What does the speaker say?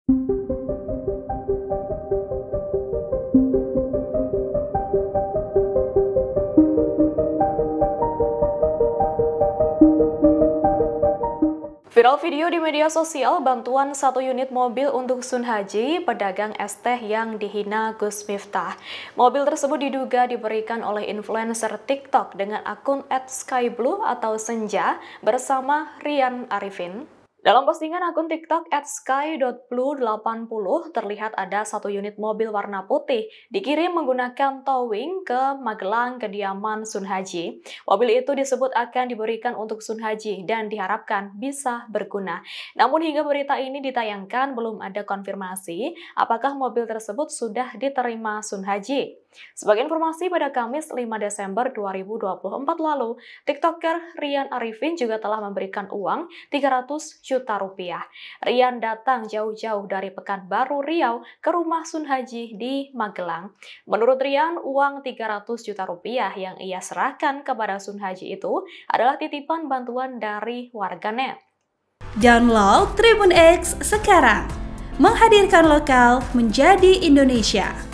Viral video di media sosial bantuan 1 unit mobil untuk Sun Haji, pedagang es teh yang dihina Gus Miftah. Mobil tersebut diduga diberikan oleh influencer TikTok dengan akun @skyblue atau Senja bersama Rian Arifin. Dalam postingan akun TikTok @sky.blue80 terlihat ada 1 unit mobil warna putih dikirim menggunakan towing ke Magelang kediaman Sun Haji. Mobil itu disebut akan diberikan untuk Sun Haji dan diharapkan bisa berguna. Namun hingga berita ini ditayangkan belum ada konfirmasi apakah mobil tersebut sudah diterima Sun Haji. Sebagai informasi, pada Kamis 5 Desember 2024 lalu, TikToker Rian Arifin juga telah memberikan uang 300 juta rupiah. Rian datang jauh-jauh dari Pekanbaru, Riau ke rumah Sun Haji di Magelang. Menurut Rian, uang 300 juta rupiah yang ia serahkan kepada Sun Haji itu adalah titipan bantuan dari warganet. Download Tribun X sekarang, menghadirkan lokal menjadi Indonesia.